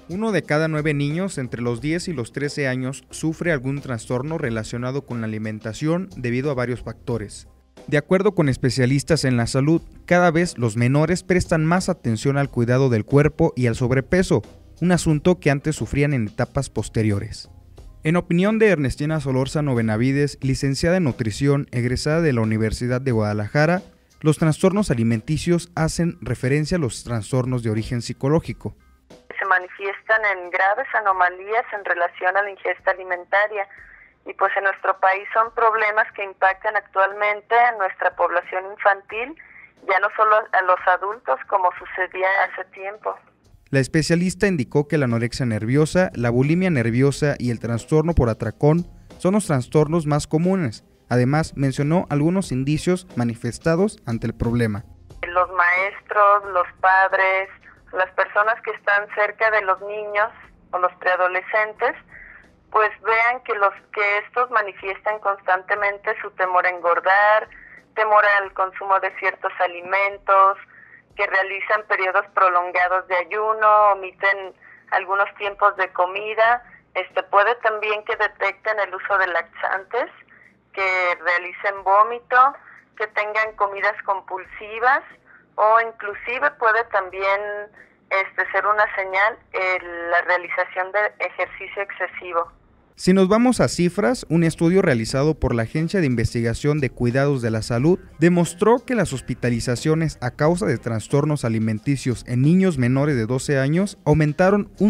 1 de cada 9 niños entre los 10 y los 13 años sufre algún trastorno relacionado con la alimentación debido a varios factores. De acuerdo con especialistas en la salud, cada vez los menores prestan más atención al cuidado del cuerpo y al sobrepeso, un asunto que antes sufrían en etapas posteriores. En opinión de Ernestina Solórzano Benavides, licenciada en nutrición, egresada de la Universidad de Guadalajara, los trastornos alimenticios hacen referencia a los trastornos de origen psicológico. Se manifiestan en graves anomalías en relación a la ingesta alimentaria y pues en nuestro país son problemas que impactan actualmente a nuestra población infantil, ya no solo a los adultos como sucedía hace tiempo. La especialista indicó que la anorexia nerviosa, la bulimia nerviosa y el trastorno por atracón son los trastornos más comunes. Además, mencionó algunos indicios manifestados ante el problema. Los maestros, los padres, las personas que están cerca de los niños o los preadolescentes, pues vean que estos manifiestan constantemente su temor a engordar, temor al consumo de ciertos alimentos, que realizan periodos prolongados de ayuno, omiten algunos tiempos de comida. Puede también que detecten el uso de laxantes, que realicen vómito, que tengan comidas compulsivas o inclusive puede también ser una señal la realización de ejercicio excesivo. Si nos vamos a cifras, un estudio realizado por la Agencia de Investigación de Cuidados de la Salud demostró que las hospitalizaciones a causa de trastornos alimenticios en niños menores de 12 años aumentaron un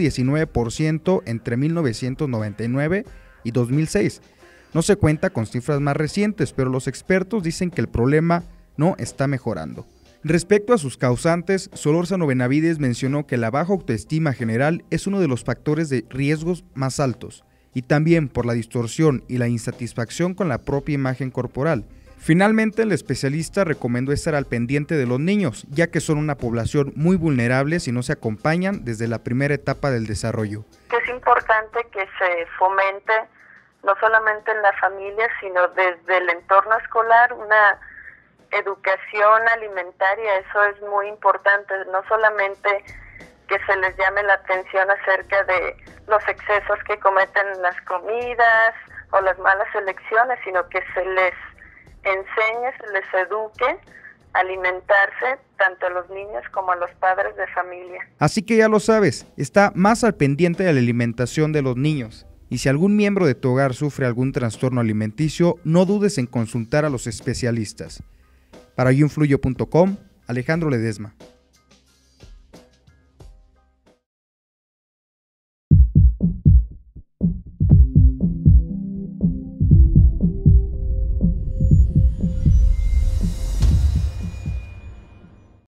119% entre 1999 y 2006. No se cuenta con cifras más recientes, pero los expertos dicen que el problema no está mejorando. Respecto a sus causantes, Solórzano Benavides mencionó que la baja autoestima general es uno de los factores de riesgos más altos, y también por la distorsión y la insatisfacción con la propia imagen corporal. Finalmente, el especialista recomendó estar al pendiente de los niños, ya que son una población muy vulnerable si no se acompañan desde la primera etapa del desarrollo. Es importante que se fomente no solamente en la familia, sino desde el entorno escolar, una educación alimentaria. Eso es muy importante, no solamente que se les llame la atención acerca de los excesos que cometen en las comidas o las malas elecciones, sino que se les enseñe, se les eduque a alimentarse tanto a los niños como a los padres de familia. Así que ya lo sabes, está más al pendiente de la alimentación de los niños. Y si algún miembro de tu hogar sufre algún trastorno alimenticio, no dudes en consultar a los especialistas. Para yoinfluyo.com, Alejandro Ledesma.